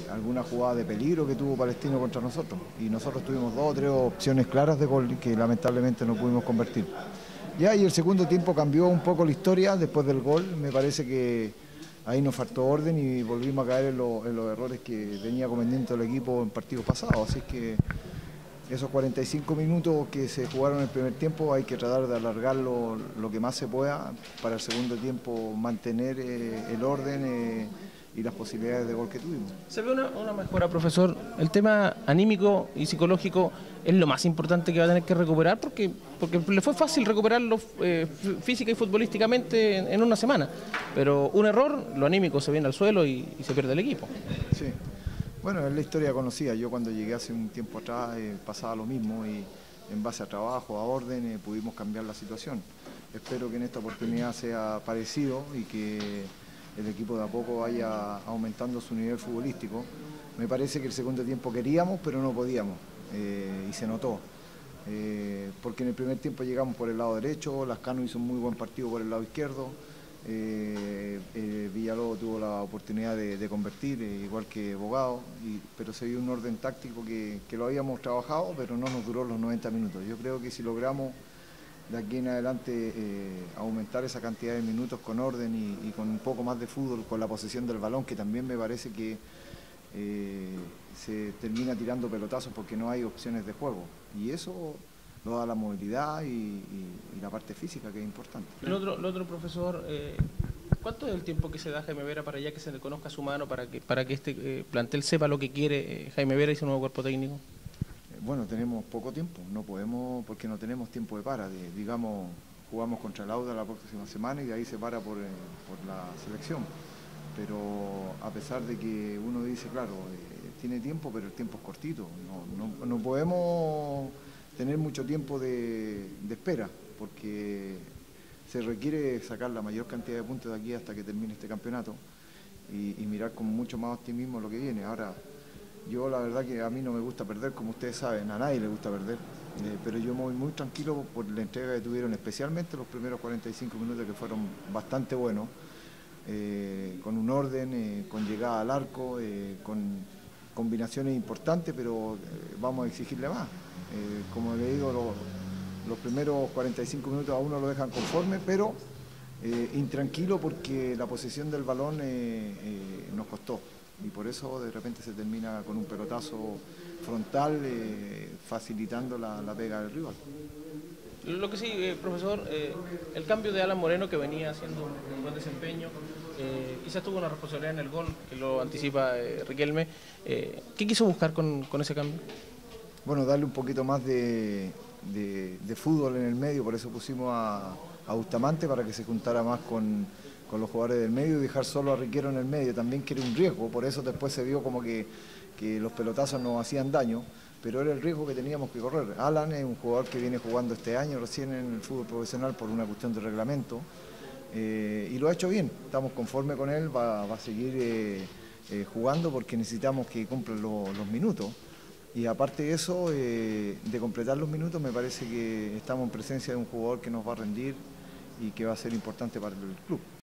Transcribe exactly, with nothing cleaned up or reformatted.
alguna jugada de peligro que tuvo Palestino contra nosotros. Y nosotros tuvimos dos o tres opciones claras de gol que lamentablemente no pudimos convertir. Ya, y el segundo tiempo cambió un poco la historia después del gol. Me parece que ahí nos faltó orden y volvimos a caer en, lo, en los errores que venía cometiendo el equipo en partidos pasados. Así que esos cuarenta y cinco minutos que se jugaron en el primer tiempo hay que tratar de alargarlo lo que más se pueda para el segundo tiempo mantener eh, el orden eh, y las posibilidades de gol que tuvimos. Se ve una, una mejora, profesor. El tema anímico y psicológico es lo más importante que va a tener que recuperar porque, porque le fue fácil recuperarlo eh, física y futbolísticamente en, en una semana. Pero un error, lo anímico se viene al suelo y, y se pierde el equipo. Sí. Bueno, es la historia conocida. Yo cuando llegué hace un tiempo atrás eh, pasaba lo mismo y en base a trabajo, a orden, eh, pudimos cambiar la situación. Espero que en esta oportunidad sea parecido y que el equipo de a poco vaya aumentando su nivel futbolístico. Me parece que el segundo tiempo queríamos, pero no podíamos eh, y se notó. Eh, porque en el primer tiempo llegamos por el lado derecho, Lascano hizo un muy buen partido por el lado izquierdo. Eh, eh, Villalobos tuvo la oportunidad de, de convertir, eh, igual que Bogado, y, pero se vio un orden táctico que, que lo habíamos trabajado, pero no nos duró los noventa minutos. Yo creo que si logramos de aquí en adelante eh, aumentar esa cantidad de minutos con orden y, y con un poco más de fútbol, con la posesión del balón, que también me parece que eh, se termina tirando pelotazos porque no hay opciones de juego, y eso lo da la movilidad y, y, y la parte física, que es importante. El otro, el otro profesor, eh, ¿cuánto es el tiempo que se da Jaime Vera para ya que se le conozca su mano, para que, para que este eh, plantel sepa lo que quiere eh, Jaime Vera y su nuevo cuerpo técnico? Eh, bueno, tenemos poco tiempo, no podemos, porque no tenemos tiempo de para. De, digamos, jugamos contra el Auda la próxima semana y de ahí se para por, eh, por la selección. Pero a pesar de que uno dice, claro, eh, tiene tiempo, pero el tiempo es cortito. No, no, no podemos tener mucho tiempo de, de espera, porque se requiere sacar la mayor cantidad de puntos de aquí hasta que termine este campeonato y, y mirar con mucho más optimismo lo que viene. Ahora, yo la verdad que a mí no me gusta perder, como ustedes saben, a nadie le gusta perder, eh, pero yo me voy muy tranquilo por la entrega que tuvieron, especialmente los primeros cuarenta y cinco minutos, que fueron bastante buenos, eh, con un orden, eh, con llegada al arco, eh, con combinaciones importantes, pero eh, vamos a exigirle más. Eh, como le digo, lo, los primeros cuarenta y cinco minutos a uno lo dejan conforme, pero eh, intranquilo porque la posesión del balón eh, eh, nos costó. Y por eso de repente se termina con un pelotazo frontal, eh, facilitando la, la pega del rival. Lo que sí, eh, profesor, eh, el cambio de Alan Moreno, que venía haciendo un buen desempeño, eh, quizás tuvo una responsabilidad en el gol, que lo anticipa eh, Riquelme. Eh, ¿Qué quiso buscar con, con ese cambio? Bueno, darle un poquito más de, de, de fútbol en el medio, por eso pusimos a, a Bustamante para que se juntara más con, con los jugadores del medio y dejar solo a Riquero en el medio, también que era un riesgo, por eso después se vio como que, que los pelotazos nos hacían daño, pero era el riesgo que teníamos que correr. Alan es un jugador que viene jugando este año recién en el fútbol profesional por una cuestión de reglamento, eh, y lo ha hecho bien, estamos conformes con él, va, va a seguir eh, eh, jugando porque necesitamos que cumpla lo, los minutos. Y aparte de eso, eh, de completar los minutos, me parece que estamos en presencia de un jugador que nos va a rendir y que va a ser importante para el club.